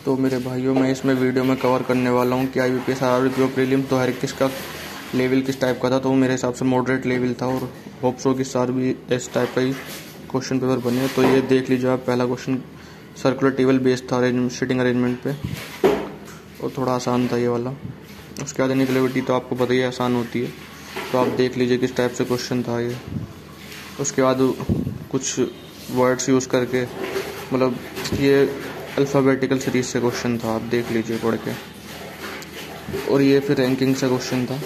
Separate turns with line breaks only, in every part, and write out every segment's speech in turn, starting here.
तो मेरे भाइयों, मैं इसमें वीडियो में कवर करने वाला हूँ कि IBPS RRB प्रीलिम 2021 का लेवल किस टाइप का था। तो वो मेरे हिसाब से मॉडरेट लेवल था और होप सो कि सार भी इस टाइप का ही क्वेश्चन पेपर बने। तो ये देख लीजिए आप, पहला क्वेश्चन सर्कुलर टेबल बेस्ड था सीटिंग अरेंजमेंट पे और थोड़ा आसान था ये वाला। उसके बाद इनइक्वालिटी तो आपको पता ही आसान होती है, तो आप देख लीजिए किस टाइप से क्वेश्चन था ये। उसके बाद कुछ वर्ड्स यूज़ करके, मतलब ये अल्फ़ाबेटिकल सीरीज से क्वेश्चन था, आप देख लीजिए पढ़ के। और ये फिर रैंकिंग से क्वेश्चन था।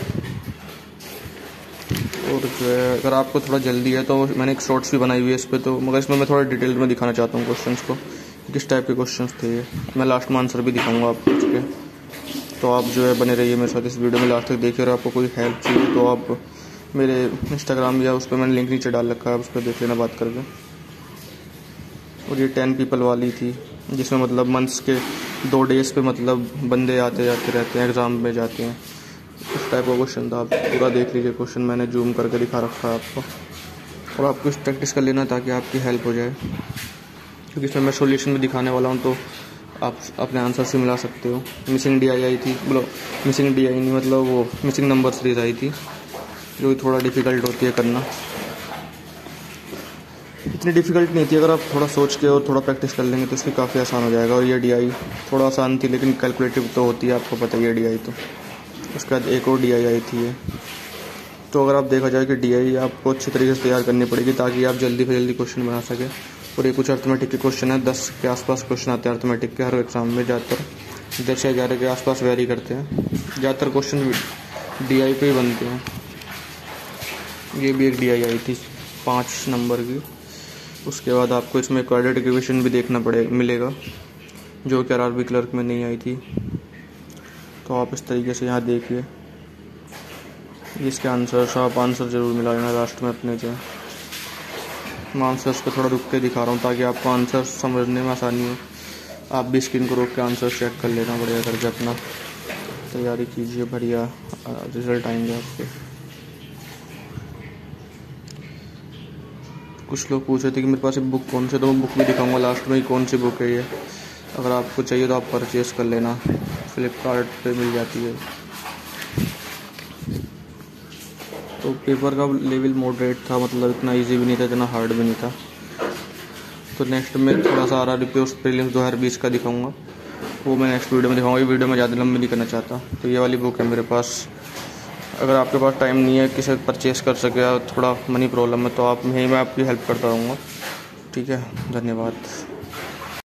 और जो है, अगर आपको थोड़ा जल्दी है तो मैंने एक शॉर्ट्स भी बनाई हुई है इस पर, तो मगर इसमें मैं थोड़ा डिटेल में दिखाना चाहता हूँ क्वेश्चंस को, किस टाइप के क्वेश्चंस थे ये। मैं लास्ट में आंसर भी दिखाऊंगा आपको उसके। तो आप जो है बने रहिए मेरे साथ इस वीडियो में लास्ट तक देखिए। और आपको कोई हेल्प चाहिए तो आप मेरे इंस्टाग्राम या उस पर मैंने लिंक नीचे डाल रखा है, उस पर देख लेना बात करके। और ये 10 पीपल वाली थी, जिसमें मतलब मंथ्स के 2 डेज पे मतलब बंदे आते जाते रहते हैं, एग्ज़ाम में जाते हैं। इस टाइप का क्वेश्चन था, आप पूरा देख लीजिए क्वेश्चन, मैंने जूम करके दिखा रखा है आपको। और आपको इस प्रैक्टिस कर लेना ताकि आपकी हेल्प हो जाए, क्योंकि इसमें मैं सॉल्यूशन भी दिखाने वाला हूँ, तो आप अपने आंसर से मिला सकते हो। मिसिंग DI आई थी, बोलो मिसिंग DI नहीं, मतलब वो मिसिंग नंबर सीरीज आई थी, जो थोड़ा डिफ़िकल्ट होती है करना। इतनी डिफ़िकल्ट नहीं थी, अगर आप थोड़ा सोच के और थोड़ा प्रैक्टिस कर लेंगे तो इसकी काफ़ी आसान हो जाएगा। और ये DI थोड़ा आसान थी, लेकिन कैलकुलेटिव तो होती है, आपको पता ही है DI तो। उसके बाद एक और DI आई थी ये। तो अगर आप देखा जाए कि DI आपको अच्छी तरीके से तैयार करनी पड़ेगी ताकि आप जल्दी से जल्दी क्वेश्चन बना सकें। और ये कुछ अर्थमेटिक के क्वेश्चन है, 10 के आसपास क्वेश्चन आते हैं अर्थमेटिक के हर एग्ज़ाम में, ज़्यादातर 10 से 11 के आसपास वेरी करते हैं। ज़्यादातर क्वेश्चन DI पे ही बनते हैं। ये भी एक DI आई थी 5 नंबर की। उसके बाद आपको इसमें क्वाड्रेटिक इक्वेशन भी देखना मिलेगा, जो कि RRB क्लर्क में नहीं आई थी। तो आप इस तरीके से यहाँ देखिए इसके आंसर, आप आंसर ज़रूर मिला लेना लास्ट में अपने जो। मैं आंसर्स पे थोड़ा रुक के दिखा रहा हूँ ताकि आपको आंसर समझने में आसानी हो। आप भी स्क्रीन को रोक के आंसर चेक कर लेना बढ़िया करके, अपना तैयारी कीजिए, बढ़िया रिजल्ट आएंगे आपके। कुछ लोग पूछ रहे थे कि मेरे पास एक बुक कौन सी, तो मैं बुक भी दिखाऊंगा लास्ट में ही कौन सी बुक है ये। अगर आपको चाहिए तो आप परचेस कर लेना, फ्लिपकार्ट पे मिल जाती है। तो पेपर का लेवल मॉडरेट था, मतलब इतना इजी भी नहीं था, इतना हार्ड भी नहीं था। तो नेक्स्ट में थोड़ा सा RRB प्रीलिम्स 2020 का दिखाऊंगा, वो मैं नेक्स्ट वीडियो में दिखाऊंगा। ये वीडियो में ज़्यादा लंबी नहीं करना चाहता। तो ये वाली बुक है मेरे पास। अगर आपके पास टाइम नहीं है किसी परचेस कर सके, थोड़ा मनी प्रॉब्लम है, तो आप यहीं मैं आपकी हेल्प करता रहूँगा। ठीक है, धन्यवाद।